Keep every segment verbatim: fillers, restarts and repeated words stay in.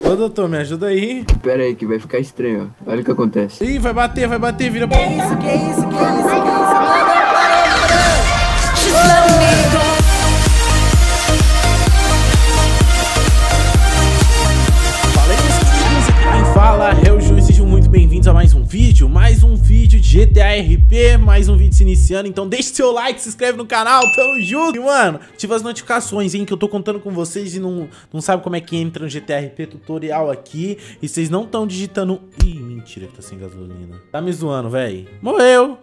Ô, doutor, me ajuda aí. Pera aí que vai ficar estranho, ó. Olha o que acontece. Ih, vai bater, vai bater, vira... Que isso, que isso, que isso, que isso? Não, não, parou, Fala aí, meus queridos, aqui quem fala é o Ju, sejam muito bem-vindos a mais um vídeo, mais um vídeo de G T A R P, mais um vídeo se iniciando, então deixa seu like, se inscreve no canal, tamo junto. E mano, ativa as notificações, hein, que eu tô contando com vocês e não, não sabe como é que entra no G T A R P tutorial aqui, e vocês não estão digitando... Ih, mentira que tá sem gasolina. Tá me zoando, velho. Morreu.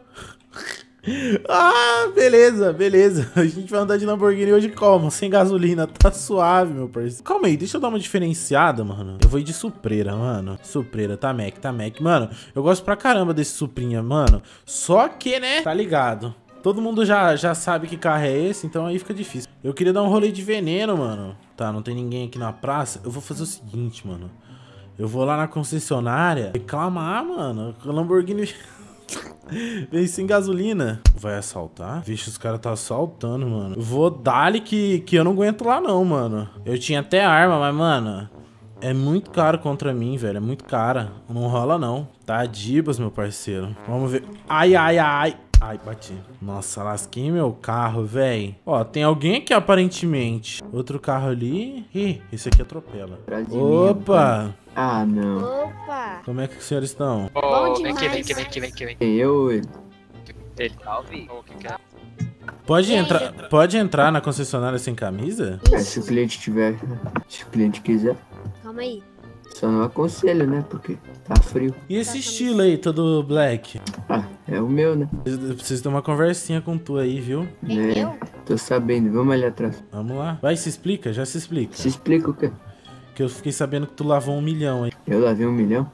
Ah, beleza, beleza. A gente vai andar de Lamborghini hoje como? Sem gasolina, tá suave, meu parceiro. Calma aí, deixa eu dar uma diferenciada, mano. Eu vou ir de Supreira, mano. Supreira, tá Mac, tá Mac. Mano, eu gosto pra caramba desse Suprinha, mano. Só que, né, tá ligado. Todo mundo já, já sabe que carro é esse, então aí fica difícil. Eu queria dar um rolê de veneno, mano. Tá, não tem ninguém aqui na praça. Eu vou fazer o seguinte, mano. Eu vou lá na concessionária reclamar, mano. O Lamborghini... Vem sem gasolina. Vai assaltar? Vixe, os caras tá assaltando, mano. Vou dar-lhe que, que eu não aguento lá não, mano. Eu tinha até arma, mas, mano, é muito caro contra mim, velho. É muito cara. Não rola, não. Tá dibas, meu parceiro. Vamos ver. Ai, ai, ai. Ai, bati. Nossa, lasquei meu carro, velho. Ó, tem alguém aqui aparentemente. Outro carro ali. Ih, esse aqui atropela. Opa! Ah, não. Opa! Como é que os senhores estão? Bom Vem aqui, vem demais. aqui, vem aqui, vem aqui, vem aqui. Quem eu ou ele? Ele tá ouvindo? O que que é? Pode entrar, pode entrar na concessionária sem camisa? É, se o cliente tiver, se o cliente quiser. Calma aí. Só não aconselho, né? Porque tá frio. E esse estilo aí, todo black? Ah, é o meu, né? Eu preciso ter uma conversinha com tu aí, viu? Entendeu? É, tô sabendo. Vamos ali atrás. Vamos lá. Vai, se explica, já se explica. Se explica o quê? Que eu fiquei sabendo que tu lavou um milhão aí. Eu lavei um milhão?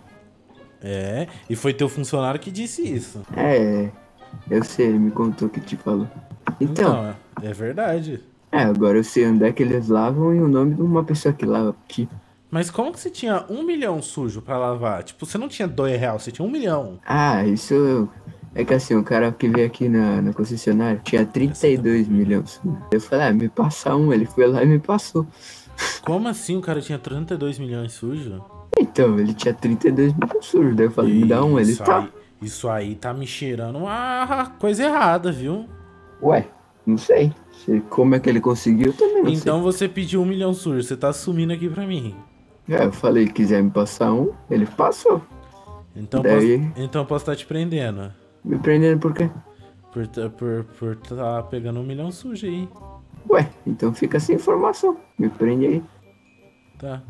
É, e foi teu funcionário que disse isso. É, eu sei, ele me contou que te falou. Então, Então, é verdade. é, agora eu sei onde é que eles lavam e o nome de uma pessoa que lava aqui. Mas como que você tinha um milhão sujo pra lavar? Tipo, você não tinha dois reais, você tinha um milhão. Ah, isso é que assim, o cara que veio aqui na, na concessionária tinha trinta e dois milhões. Eu falei, ah, me passa um, ele foi lá e me passou. Como assim o cara tinha trinta e dois milhões sujo? Então, ele tinha trinta e dois milhões sujos, daí eu falei, me dá um, ele Isso tá. aí, isso aí tá me cheirando uma coisa errada, viu? Ué, não sei. Se- Como é que ele conseguiu, eu também não Então você pediu um milhão sujo, você tá assumindo aqui pra mim. sei. É, eu falei, quiser me passar um, ele passou. Então Daí- posso, então posso estar te prendendo. Me prendendo por quê? Por tá por, por tá pegando um milhão sujo aí. Ué, então fica sem informação. Me prende aí. Tá.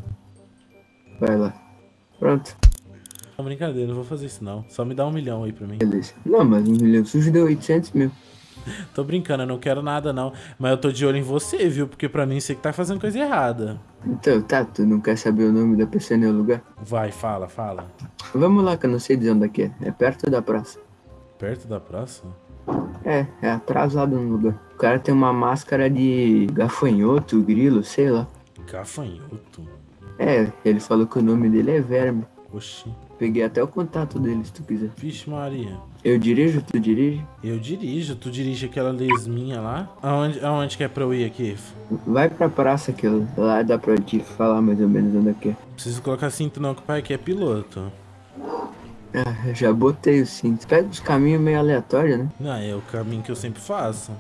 Vai lá. Pronto, Não, brincadeira, não vou fazer isso não. Só me dá um milhão aí pra mim. beleza. Não, mas um milhão sujo deu oitocentos mil. Tô brincando, eu não quero nada não. Mas eu tô de olho em você, viu? Porque pra mim você que tá fazendo coisa errada. Então, tá, tu não quer saber o nome da pessoa nem o lugar? Vai, fala, fala. Vamos lá, que eu não sei dizer onde é que é. É perto da praça. Perto da praça? É, é atrasado no lugar. O cara tem uma máscara de gafanhoto, grilo, sei lá. Gafanhoto? É, ele falou que o nome dele é Verme. Oxi. Peguei até o contato dele, se tu quiser. Vixe Maria. Eu dirijo, tu dirige? Eu dirijo, tu dirige aquela lesminha lá? Aonde, aonde que é pra eu ir aqui? Vai pra praça que eu- lá dá pra te falar mais ou menos onde é que é. Preciso colocar cinto não, que o pai aqui é piloto. Ah, eu já botei o cinto. Pega os caminhos meio aleatórios, né? Não, é o caminho que eu sempre faço.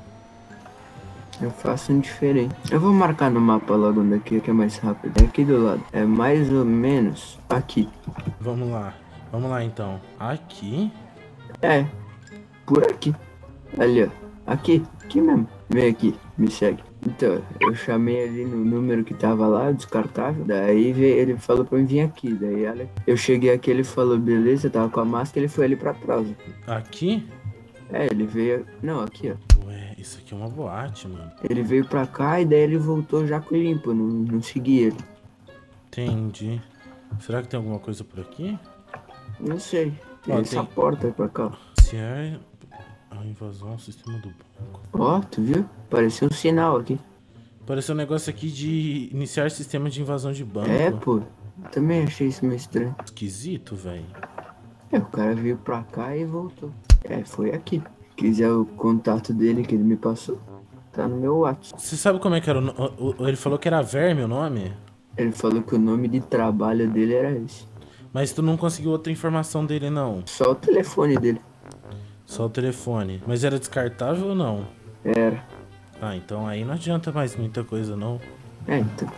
Eu faço um diferente. Eu vou marcar no mapa logo onde é que é, que é mais rápido. É aqui do lado. É mais ou menos aqui. Vamos lá. Vamos lá então. Aqui? É, por aqui. Ali, ó. Aqui, aqui mesmo. Vem aqui, me segue. Então, eu chamei ali no número que tava lá, descartável. Daí veio- ele falou pra mim vir aqui. Daí olha, eu cheguei aqui, ele falou, beleza, tava com a máscara, ele foi ali pra trás. Aqui? É, ele veio. Não, aqui, ó. Ué, isso aqui é uma boate, mano. Ele veio pra cá e daí ele voltou já com limpo, não, não segui ele. Entendi. Será que tem alguma coisa por aqui? Não sei. Tem Ó, essa tem- porta aí pra cá. ó. Se é a invasão ao sistema do banco. Ó, tu viu? Parecia um sinal aqui. Apareceu um negócio aqui de iniciar sistema de invasão de banco. É, pô. Também achei isso meio estranho. Esquisito, velho. É, o cara veio pra cá e voltou. É, foi aqui. Quiser o contato dele que ele me passou, tá no meu WhatsApp. Você sabe como é que era o, no- o- o- ele falou que era Verme o nome? Ele falou que o nome de trabalho dele era esse. Mas tu não conseguiu outra informação dele, não? Só o telefone dele. Só o telefone. Mas era descartável ou não? Era. Ah, então aí não adianta mais muita coisa, não. É, então.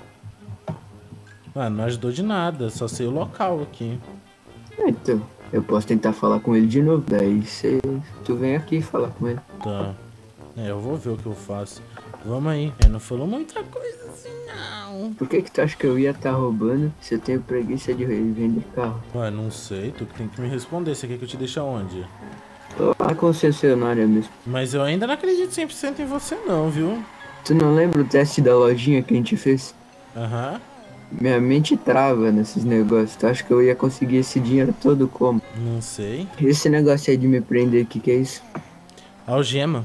Ah, não ajudou de nada, só sei o local aqui. É, então. Eu posso tentar falar com ele de novo. Daí cê, tu vem aqui falar com ele. Tá. É, eu vou ver o que eu faço. Vamos aí. Ele não falou muita coisa assim, não. Por que que tu acha que eu ia estar tá roubando se eu tenho preguiça de vender carro? Ué, não sei. Tu que tem que me responder. Você quer que eu te deixe aonde? Tô lá concessionária mesmo. Mas eu ainda não acredito cem por cento em você, não, viu? Tu não lembra o teste da lojinha que a gente fez? Aham. Minha mente trava nesses negócios. Tu acha que eu ia conseguir esse dinheiro todo como? Não sei. Esse negócio aí de me prender, o que que é isso? Algema.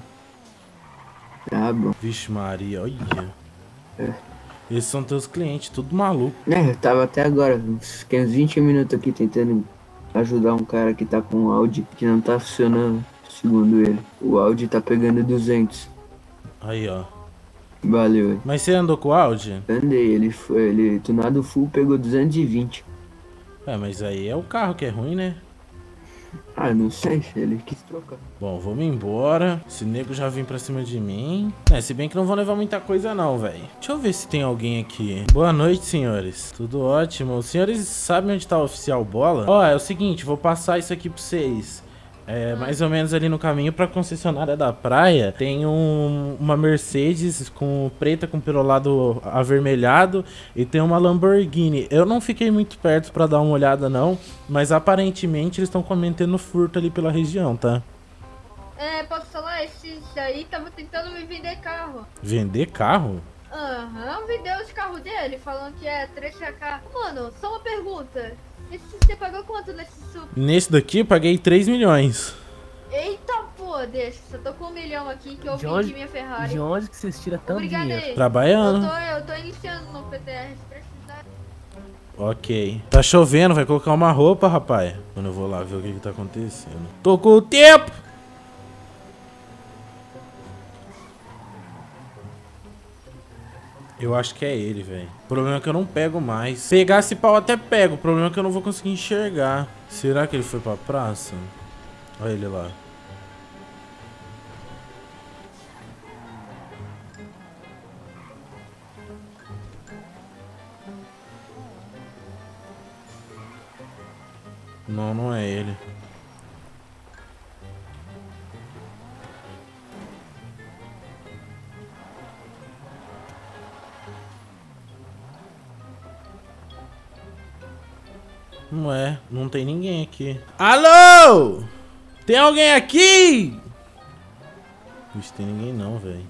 Ah, bom. Vixe Maria, olha. É. Esses são teus clientes, tudo maluco. É, eu tava até agora, uns, fiquei uns vinte minutos aqui tentando ajudar um cara que tá com um Audi que não tá funcionando, segundo ele. O Audi tá pegando duzentos. Aí, ó. Valeu. Mas você andou com o Audi? Andei, ele foi, ele tunado full pegou duzentos e vinte. É, mas aí é o carro que é ruim, né? Ah, não sei, ele quis trocar. Bom, vamos embora. Esse nego já vem pra cima de mim. É, se bem que não vão levar muita coisa não, velho. Deixa eu ver se tem alguém aqui. Boa noite, senhores. Tudo ótimo. Os senhores sabem onde tá o oficial Bola? Ó, é o seguinte, vou passar isso aqui pra vocês. É, mais ou menos ali no caminho pra concessionária da praia, tem um, uma Mercedes com preta com perolado avermelhado e tem uma Lamborghini. Eu não fiquei muito perto pra dar uma olhada não, mas aparentemente eles estão cometendo furto ali pela região, tá? É, posso falar? Esses aí estavam tentando me vender carro. Vender carro? Aham, uhum, vendeu os carros dele, falando que é três K. Mano, só uma pergunta. Esse você pagou quanto nesse super? Nesse daqui eu paguei três milhões. Eita, pô, deixa. Só tô com um milhão aqui que eu De vendi onde- minha Ferrari. De onde que vocês tiram tanto Obrigada dinheiro? aí. Trabalhando. Eu tô, eu tô iniciando no P T R, se precisar. Ok. Tá chovendo, vai colocar uma roupa, rapaz. Quando eu vou lá ver o que que tá acontecendo. Tô com o tempo! Eu acho que é ele, velho. O problema é que eu não pego mais. Pegar esse pau até pego. O problema é que eu não vou conseguir enxergar. Será que ele foi pra praça? Olha ele lá. Não, não é ele. Não é, não tem ninguém aqui. Alô? Tem alguém aqui? Vixe, tem ninguém não, velho.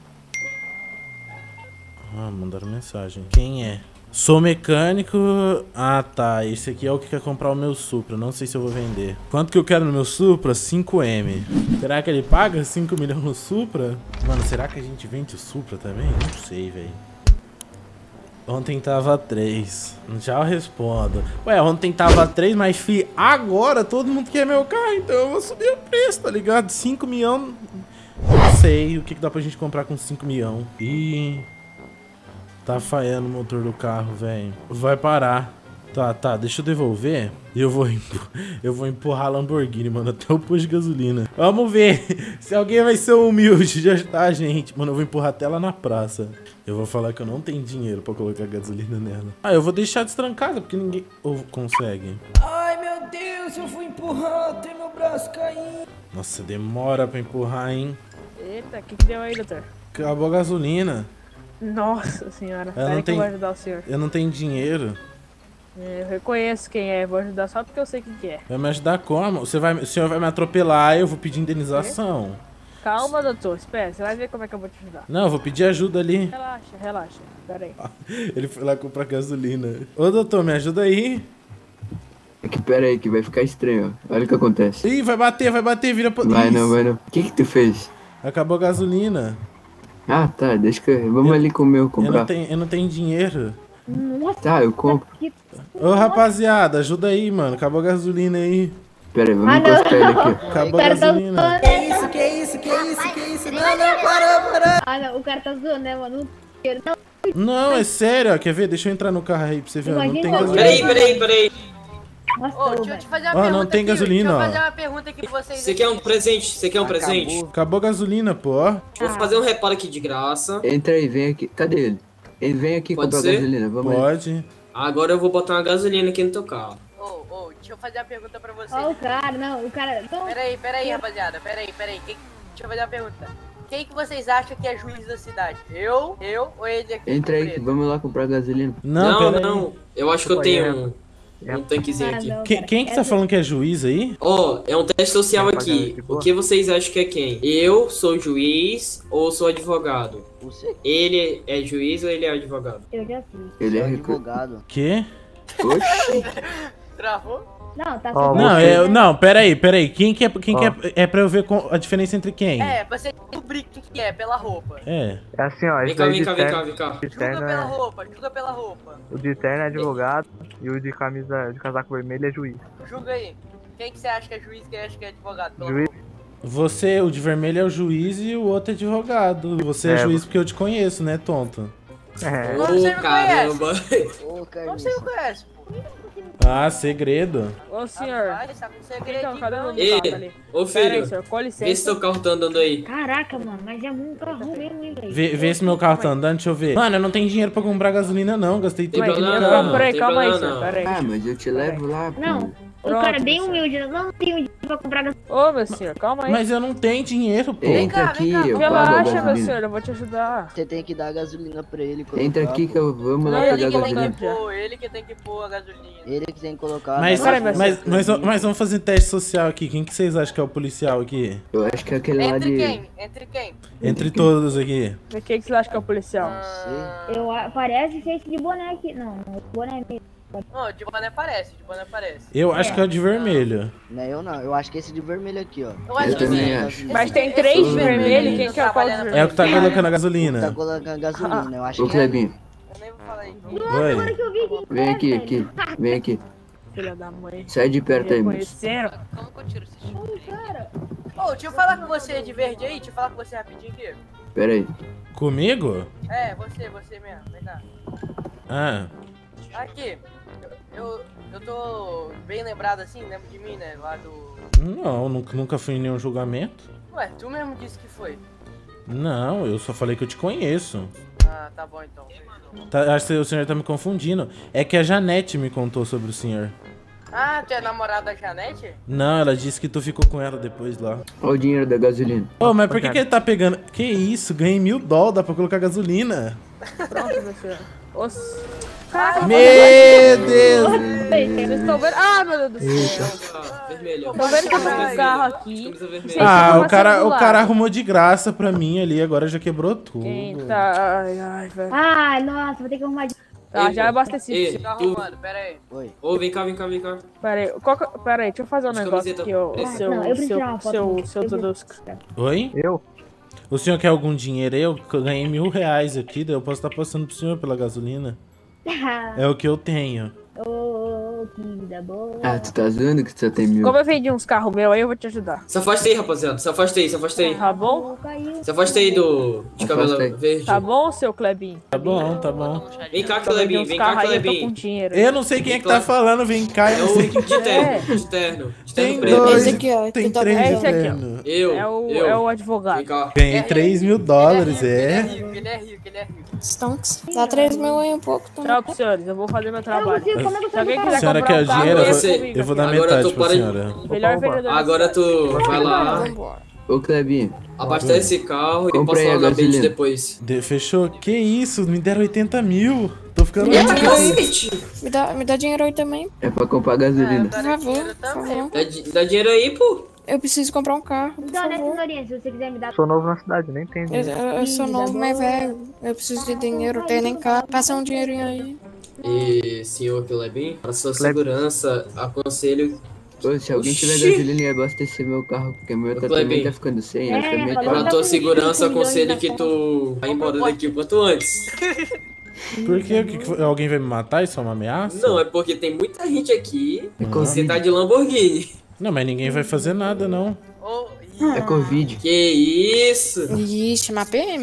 Ah, mandaram mensagem. Quem é? Sou mecânico. Ah, tá. Esse aqui é o que quer comprar o meu Supra. Não sei se eu vou vender. Quanto que eu quero no meu Supra? cinco M. Será que ele paga cinco milhões no Supra? Mano, será que a gente vende o Supra também? Não sei, velho. Ontem tava três. Já eu respondo. Ué, ontem tava três, mas fi, agora todo mundo quer meu carro, então eu vou subir o preço, tá ligado? cinco milhões. Não sei o que, que dá pra gente comprar com cinco milhões. Ih. Tá falhando o motor do carro, velho. Vai parar. Tá, tá, deixa eu devolver. E eu vou, eu vou empurrar a Lamborghini, mano, até o posto de gasolina. Vamos ver se alguém vai ser humilde de ajudar a gente. Mano, eu vou empurrar até lá na praça. Eu vou falar que eu não tenho dinheiro pra colocar gasolina nela. Ah, eu vou deixar destrancada, porque ninguém ou consegue. Ai, meu Deus, eu vou empurrar até meu braço cair. Nossa, demora pra empurrar, hein? Eita, o que, que deu aí, doutor? Acabou a gasolina. Nossa senhora, Eu peraí não que eu tenho- vou ajudar o senhor. Eu não tenho dinheiro. É, eu reconheço quem é, vou ajudar só porque eu sei quem que é. Vai me ajudar como? Você vai, o senhor vai me atropelar, eu vou pedir indenização. Calma, doutor, espera, você vai ver como é que eu vou te ajudar. Não, eu vou pedir ajuda ali. Relaxa, relaxa, pera aí. Ele foi lá comprar gasolina. Ô, doutor, me ajuda aí. É que pera aí que vai ficar estranho, ó. Olha o que acontece. Ih, vai bater, vai bater, vira pra... Vai Isso. não, vai não. O que que tu fez? Acabou a gasolina. Ah, tá, deixa que eu... Vamos Eu- ali comer ou Eu comprar. não, tenho, eu não tenho dinheiro. Tá, eu compro. Ô, rapaziada, ajuda aí, mano. Acabou a gasolina aí. Pera aí, vamos encostar ele aqui. Acabou a gasolina. Que isso, que isso, que isso, que isso? Não, não, para, para. Ah, não, o cara tá zoando, né, mano? Não, Não, é sério, ó. Quer ver? Deixa eu entrar no carro aí pra você ver. Ó, não tem Imagina- gasolina. Peraí, peraí, peraí. Nossa, Ô, deixa eu velho. te fazer uma Ó, pergunta não tem aqui, gasolina, Deixa ó. eu fazer uma pergunta aqui pra vocês. Você quer um presente? Você quer um presente? Acabou a gasolina, pô. ó. Vou fazer um reparo aqui de graça. Entra aí, vem aqui. Cadê ele? Ele vem aqui Pode comprar ser? gasolina. Vamos aí. Pode. Agora eu vou botar uma gasolina aqui no teu carro. Ô, ô, deixa eu fazer uma pergunta pra vocês. Ó o cara, não, o cara... Não, Peraí, peraí, rapaziada. Peraí, peraí. Quem... Deixa eu fazer uma pergunta. Quem que vocês acham que é juiz da cidade? Eu, eu ou ele aqui? Entra aí, preto? que vamos lá comprar gasolina. Não, Não, pera não. aí. Eu acho que eu tenho um, um tanquezinho ah, aqui. não, Quem, cara. quem que tá falando que é juiz aí? Ó, é um teste social aqui. O que vocês acham que é quem? Eu sou juiz ou sou advogado? Você Ele é juiz ou ele é advogado? Eu já fiz. Ele é é recru... advogado. Quê? Oxi. Travou? Não, tá Ó, certo. Não, é, não, pera aí, pera aí. Quem que é, quem que é, é pra eu ver com- a diferença entre quem? É, você descobrir quem que é pela roupa. É. É assim, ó. Vem Esse cá, daí vem de cá, vem cá, terno, vem cá. de Julga terno pela é, roupa, julga pela roupa. o de terno é advogado e o de camisa de casaco vermelho é juiz. Julga aí. Quem que você acha que é juiz e quem acha que é advogado? Pela Juiz. roupa. Você, o de vermelho é o juiz e o outro é advogado. Você é, É, juiz porque eu te conheço, né, tonto? É. Como você Ô, me caramba. Ô, Como Carlinhos. você me conhece, pô? Ah, segredo. Ô, senhor. Rapaz, tá com segredo Então, cadê o então, nome hein? do carro ali? Ô, Pera aí, filho. senhor, com Vê se licença. teu carro tá andando aí. Caraca, mano, mas é muito carro mesmo, hein, velho. Vê, vê se meu carro tá andando, deixa eu ver. Mano, eu não tenho dinheiro pra comprar gasolina, não. Gastei tudo Tem aqui no problema carro. não, Peraí, tem calma aí, problema senhor, não. peraí. Ah, mas eu te levo lá. pô. Não, o Pronto, cara é bem senhor. humilde, eu não tenho dinheiro pra comprar gasolina. Ô, meu senhor, calma aí. Mas eu não tenho dinheiro, pô. Entra cá, aqui, vem cá. eu pago a Relaxa, meu gasolina. senhor, eu vou te ajudar. Você tem que dar gasolina pra ele colocar. Entra aqui que eu vamos lá Não, pegar Ele que tem gasolina. que pôr, ele que tem que pôr a gasolina. Ele que tem que colocar. Mas, na- Peraí, mas- mas, mas, mas vamos fazer teste social aqui. Quem que vocês acham que é o policial aqui? Eu acho que é aquele lá Entre de... quem? Entre quem? Entre todos aqui. O que, que você acha que é o policial? Ah, Eu, a- parece ser esse de boné aqui. Não, não, boné mesmo. Não, de boné parece, de boné parece. Eu acho que é o de vermelho. Não é eu não, eu acho que esse de vermelho aqui, ó. Eu acho Eu que também sim. acho. Mas tem esse- três esse de vermelho, quem tá que é o qual de trabalhando É o que tá vermelho? colocando a Tá gasolina. colocando gasolina, eu acho Ô, que é. Clebinho, Eu nem vou falar isso. Oi. Que eu vi aqui. vem aqui, velho. aqui. Vem aqui. Filha da mãe. Sai de perto aí, moço. Reconheceram? Como que eu tiro esse Ô, deixa eu falar com você de verde aí, deixa eu falar com você rapidinho aqui. Pera aí. Comigo? É, você, você mesmo, vem cá. Ah. Aqui, eu, eu, eu tô bem lembrado assim, lembra de mim, né? Lá do. Não, nunca, nunca fui em nenhum julgamento. Ué, tu mesmo disse que foi. Não, eu só falei que eu te conheço. Ah, tá bom então. Tá, acho que o senhor tá me confundindo. É que a Janete me contou sobre o senhor. Ah, tu é namorado da Janete? Não, ela disse que tu ficou com ela depois lá. Olha o dinheiro da gasolina. Ô, mas por que, que ele tá pegando... Que isso? Ganhei mil dólares, dá pra colocar gasolina. Pronto, meu senhor. Oxi. Caraca, Meu Deus! vocês estão vendo? Ah, meu Deus do céu. Ah, vermelho. Tô vendo que eu tô com um carro aqui. Camisa vermelha. Vocês Ah, ficam o cara, passando o do cara lado. arrumou de graça pra mim ali, agora já quebrou tudo. Quem tá... Ai, ai, velho. Ai, nossa, vou ter que arrumar de... Tá, Ei, já pô. abasteci. Ei, Tá tu... arrumando, pera aí. Oi. Ô, vem cá, vem cá, vem cá. Pera aí, qual que- pera aí, deixa eu fazer um As negócio camisetas aqui, ó. O pretas. seu, Não, eu preciso seu, tirar uma foto seu, aqui. seu Eu Tudusco. Oi? Eu? O senhor quer algum dinheiro aí? Eu ganhei mil reais aqui, daí eu posso estar passando pro senhor pela gasolina. É o que eu tenho. Ô, que vida boa. Ah, tu tá zoando que tu só tem mil. Como eu vendi uns carros meus aí, eu vou te ajudar. Se afasta aí, rapaziada. Se afasta aí, se afasta aí. Tá bom? Caiu. Se afasta aí do... de cabelo Afasta aí. verde. Tá bom, seu Klebinho? Tá bom, tá bom. Vem cá, Eu vendi Clebinho, uns vem cá, carros aí, eu tô com Clebinho. dinheiro. Eu não sei quem é que tá falando, vem cá, eu É não o sei quem... de terno, de terno. De Tem terno preto. dois, Esse aqui, ó, tem tu tá três É esse aqui, ó. terno. Eu, É o, eu. é o Vem advogado. cá. Ganhei três mil dólares, Ele é é. rico, ele é rico, ele é rico. Stonks. Dá três mil aí um pouco também. Tchau, senhores, eu vou fazer meu trabalho. consigo, como é que eu Se alguém faço quiser A senhora comprar quer um o carro, dinheiro? Eu vem vou, comigo eu vou aqui, dar Agora metade tu pra para de- senhora. ó. Melhor vendedor da Agora tu vai lá, Vambora. Ô, Clebinho, abastece esse carro e Comprei passa lá a na Benz gasolina. depois. De- fechou? Que isso? Me deram oitenta mil. Tô ficando... Me dá dinheiro aí. Me dá, me dá dinheiro aí também. é pra comprar gasolina. Por favor, por favor. Dá, di- dá dinheiro aí, pô. Eu preciso comprar um carro, por Então, né, favor. senhorinha, se você quiser me dar... Sou novo na cidade, nem tenho Eu, dinheiro. eu- eu sou novo, mas velho. Eu preciso de dinheiro, eu tenho nem carro. Passa um dinheirinho aí. E, senhor Clebinho, para sua Cleb- segurança, aconselho Ô, se alguém tiver Oxi. gasolina e abastecer meu carro, porque o meu Ô, tá, também Clebinho. tá ficando sem, É, eu também falou Pra tá tô... tua com segurança, cinco milhões aconselho na que conta. tu vá embora daqui o quanto antes. Por quê? O que que foi? Alguém vai me matar? Isso é uma ameaça? Não, é porque tem muita gente aqui É e você Covid. tá de Lamborghini. Não, mas ninguém vai fazer nada, não. Ô, É Covid. Que isso? Ixi, uma P M?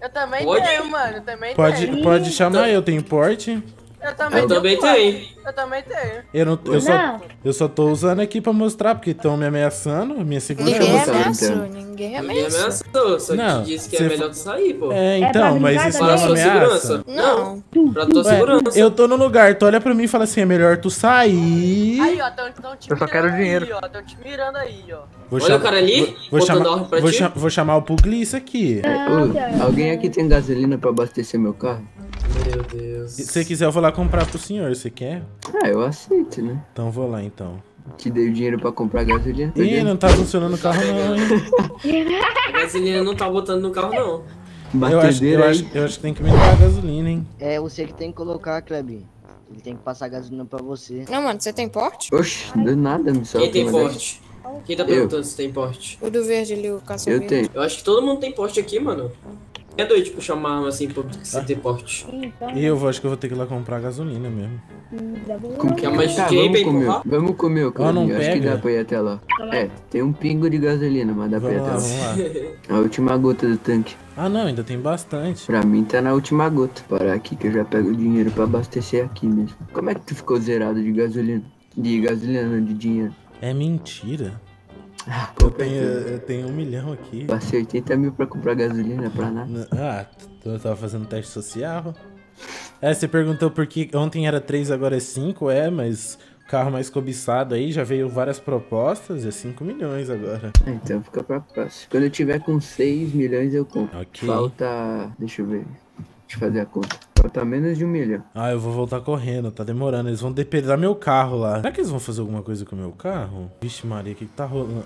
Eu também Pode? tenho, mano. Eu também Pode, tenho. pode chamar, eu tenho porte. Eu também Eu tenho. também mano. tenho. Eu também tenho. Eu, não, eu, só, Não. eu só tô usando aqui pra mostrar, porque estão me ameaçando, minha segurança. Ninguém Então, ameaçou, então. ninguém Ninguém ameaçou. ameaçou, só Não, te disse que você é fa- melhor tu sair, pô. É, É pra então, mas brincar isso Para não a é uma sua ameaça. segurança. Não. Pra tua Ué, segurança. eu tô no lugar, tu olha pra mim e fala assim, é melhor tu sair. Aí, ó, tão, tão te Eu só quero mirando dinheiro. aí, ó. Tão te mirando aí, ó. Vou Olha o cara ali, vou, vou botando chamar, ordem pra vou, ti. cha- vou chamar o Puglice aqui. Ô, alguém aqui tem gasolina pra abastecer meu carro? Meu Deus. Se você quiser, eu vou lá comprar pro senhor, você quer? Ah, eu aceito, né? Então vou lá, então. Te dei o dinheiro pra comprar gasolina. tá Ih, vendo? não tá funcionando o carro não, hein? A gasolina não tá botando no carro, não. Eu acho, Batedeira eu, aí. acho, eu acho que tem que me dar a gasolina, hein? É você que tem que colocar, Klebin. Ele tem que passar gasolina pra você. Não, mano, você tem porte? Oxe, do nada me solta. Quem tem uma dessa. porte? Quem tá perguntando se tem porte? O do verde ali, o caça Eu verde. tenho. Eu acho que todo mundo tem porte aqui, mano. É doido, tipo, chamar uma arma assim pra você ter porte. E eu vou, acho que eu vou ter que ir lá comprar gasolina mesmo. Com Quer mais Tá, de quem, vamos bem comer. empurrar? Vamos comer, Ah, não Clebinho. Acho que pega? dá pra ir até lá. É, tem um pingo de gasolina, mas dá pra ir Vamos até lá, lá. vamos lá. A última gota do tanque. Ah, não, ainda tem bastante. Pra mim tá na última gota. Parar aqui que eu já pego o dinheiro pra abastecer aqui mesmo. Como é que tu ficou zerado de gasolina? De gasolina, não, de dinheiro. É mentira. Pô, Eu tenho, eu tenho um milhão aqui. Passei oitenta mil pra comprar gasolina pra nada. Ah, eu tava fazendo teste social. É, você perguntou por que ontem era três, agora é cinco, é, mas o carro mais cobiçado aí já veio várias propostas, é cinco milhões agora. Ah, então fica pra próxima. Quando eu tiver com seis milhões eu compro. Ok. Falta... Deixa eu ver. Deixa eu fazer a conta. Falta menos de um milhão. Ah, eu vou voltar correndo, tá demorando. Eles vão depredar meu carro lá. Será que eles vão fazer alguma coisa com o meu carro? Vixe Maria, o que que tá rolando?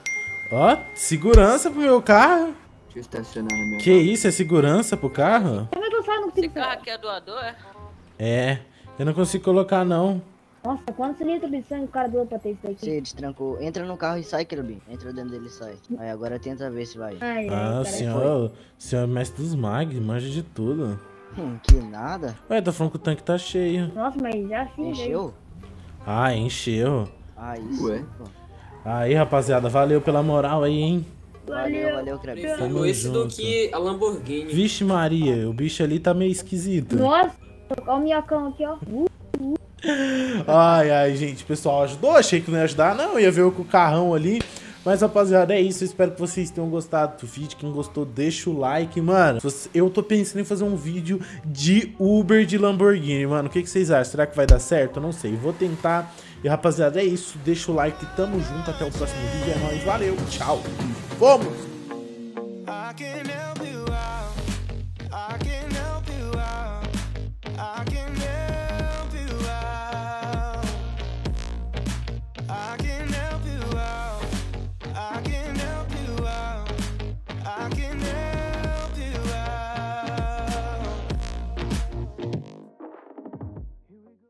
Ó, segurança pro meu carro? Deixa eu estacionar na minha Que isso, é segurança pro carro? Como é que eu saio no Esse filho? carro aqui é doador, é? É, eu não consigo colocar não. Nossa, quantos litros de sangue o cara doou pra ter isso daqui? Você destrancou. Entra no carro e sai, Klebin. Entra dentro dele e sai. Aí agora tenta ver se vai. Ai, ai, Ah, o cara. senhor, o senhor é mestre dos mag, manja de tudo. Hum, que nada. Ué, tá falando que o tanque tá cheio. Nossa, mas já assim, Encheu? Ah, encheu. Ah, isso. Ué? Pô. Aí, rapaziada, valeu pela moral aí, hein? Valeu, valeu, Klebin. Prefiro Tamo esse do junto. que a Lamborghini. Vixe Maria, o bicho ali tá meio esquisito. Nossa, olha o minhocão aqui, ó. Uh, Ai, ai, gente, pessoal, ajudou? Achei que não ia ajudar, não. Ia ver eu com o carrão ali. Mas, rapaziada, é isso. Eu espero que vocês tenham gostado do vídeo. Quem gostou, deixa o like, mano. Eu tô pensando em fazer um vídeo de Uber de Lamborghini, mano. O que, que vocês acham? Será que vai dar certo? Eu não sei. Vou tentar. E, rapaziada, é isso. Deixa o like. Tamo junto. Até o próximo vídeo. É nóis. Valeu. Tchau. Vamos!